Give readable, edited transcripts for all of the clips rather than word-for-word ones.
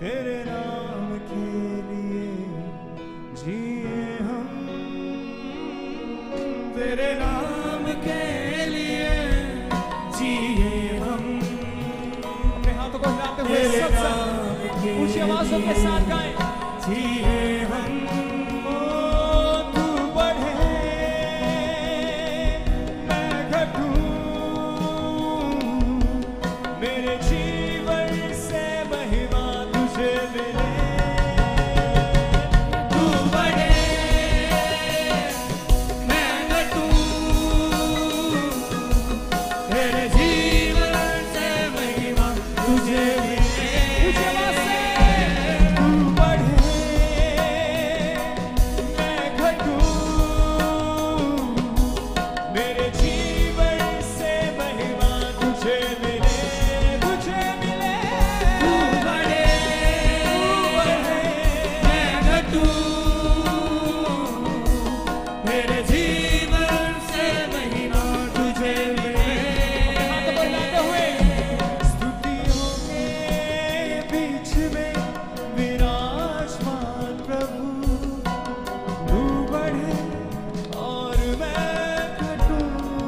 तेरे नाम के लिए जिए हम, तेरे नाम के लिए जिए हम। अपने हाथों को हिलाते हुए सब ऊंची आवाजों के साथ गाएं। जिए हम, ओ तू बढ़े मैं घटूं, मेरे जीवन से महिमा तुझे मिले। तू बढ़े मैं घटूं, तेरे जीवन से महिमा तुझे मिले। ऊंची आवाज से तू बढ़े मैं घटूं, मेरे जीवन से महिमा तुझे मिले, तुझे मिले। तू बढ़े मैं घटूं, मेरे जीवन से महिमा तुझे मिले। हाथ बढ़ाते हुए स्तुतियों के बीच में विराजमान प्रभु, तू बढ़े और मैं घटूं।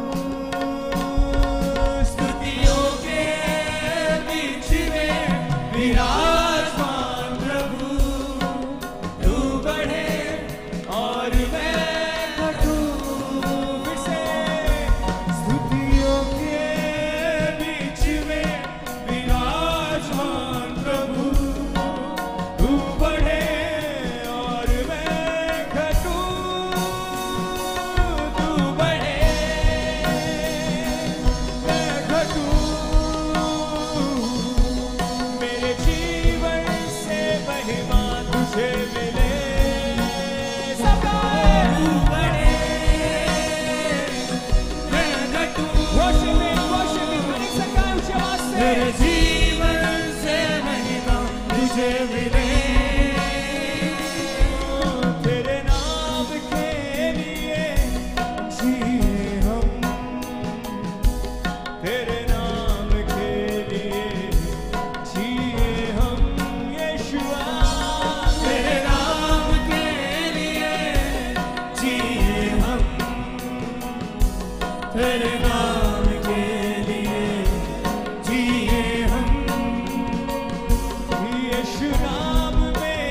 स्तुतियों के बीच में विराजमान प्रभु, तू बढ़े और मैं घटूं। फिर से स्तुतियों के बीच में विराजमान प्रभु, तू बढ़े और मैं घटूं। तू बढ़े मैं घटूं, मेरे जीवन से महिमा तुझे मिले। सब गाएं। तू बढ़े मैं घटूं, worship him, अनेक सरकार ऊंची आवाज से। मेरे जीवन से महिमा तुझे मिले। तेरे नाम के लिए जिए हम, तेरे नाम के लिए जिए हम। यीशुआ तेरे नाम के लिए जिए हम, तेरे नाम के लिए जिए हम। यीशु नाम में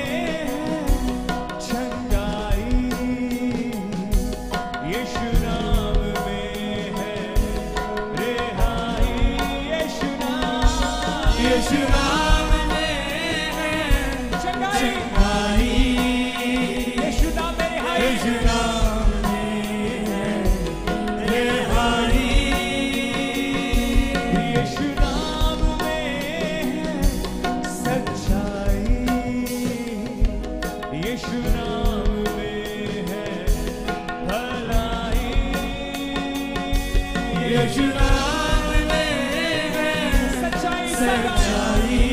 चंगाई, यीशु नाम में है रिहाई। यीशु नाम में है चंगाई, यीशु नाम में रिहाई। यीशु नाम में है रिहाई, यीशु नाम में है सच्चाई, यीशु नाम में है भलाई। यीशु नाम में है सच्चाई,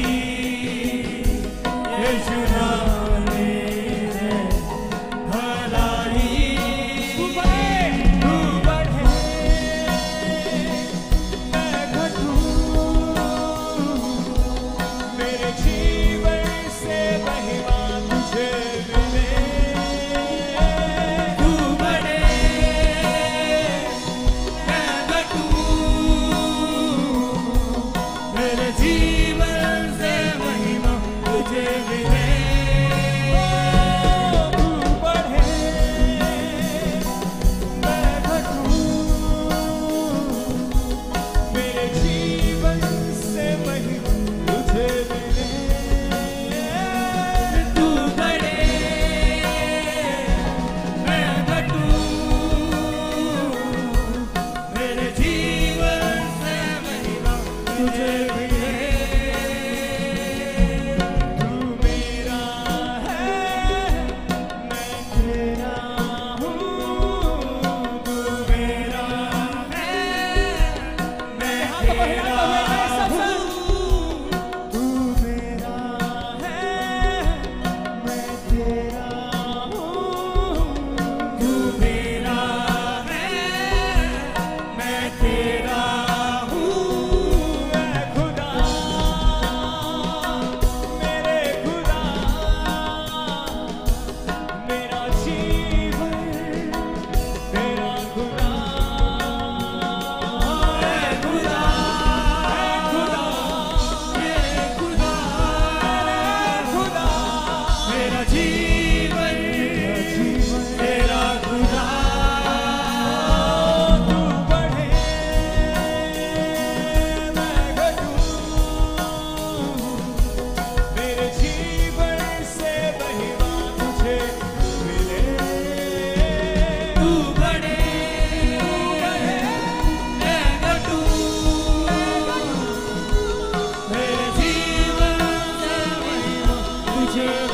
तुझे